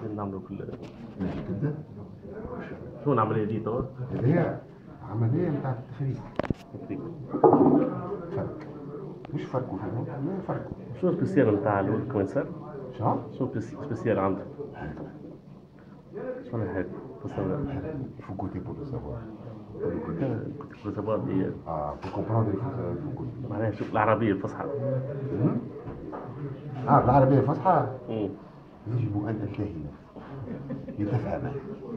نعملوا كل جدا. شو العملية دي توا؟ هي عملية بتاع التفريق. فرق. مش فرق وحاجة، لا فرق. شو السبيسيال نتاع الكومنسار؟ شو السبيسيال عنده؟ شو هاد؟ faut goûter pour le savoir. كنت savoir دي pour comprendre il faut goûter. معناها شوف العربية الفصحى. العربية الفصحى؟ يجب أن أنتهي لتفهمه.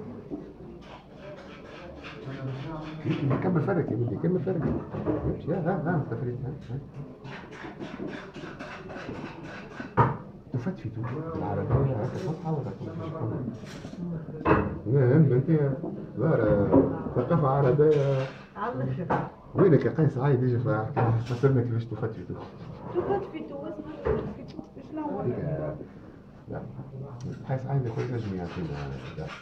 كمل فرق يا ولدي، كمل فرق. ها تفريط. تفتفت العربية هكا فصحى ولا نعم انت ثقافة عربية على الاخر. وينك يا قيس عايد يجي فسرنا كيفاش تفتفتوا. تفتفتوا شنو؟ لا قيس عايد يقول نجم يعطينا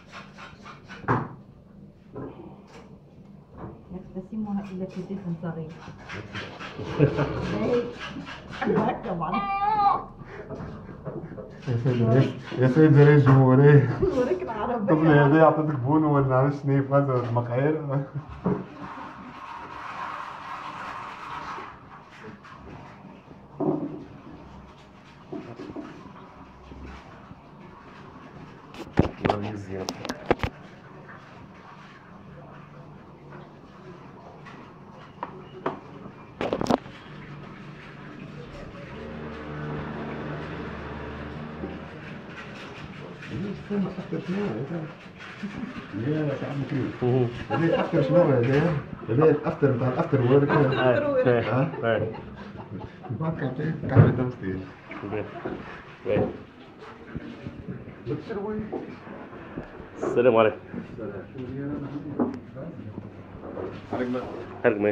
يقتسمها إلى كتف صغير. هكا معناها. يا سيدي يا جمهوري وريك العربية. طب هذا يعطيك بونو ولا عرفت شنو في هذا المقعير. أفتر شنو هذا؟ يا سعد مكريم. هذا أفتر شنو هذا؟ هذا الأفتر بتاع الأفتر وورك. بعد كان تمثيل. السلام عليكم. حرقمة.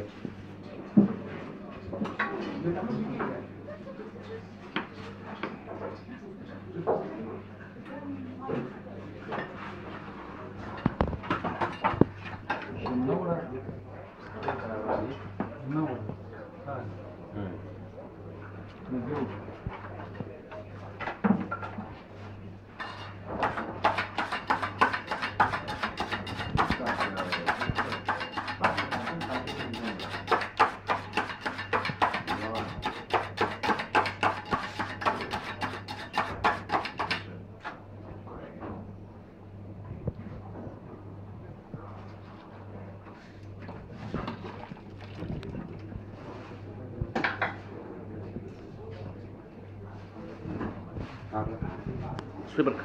شو برك؟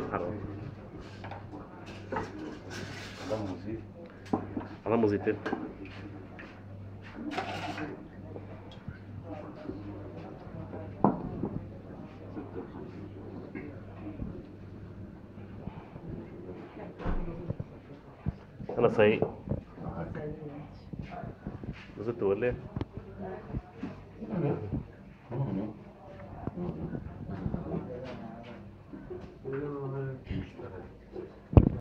على موزيتين. أنا سعيد. زدت ولا؟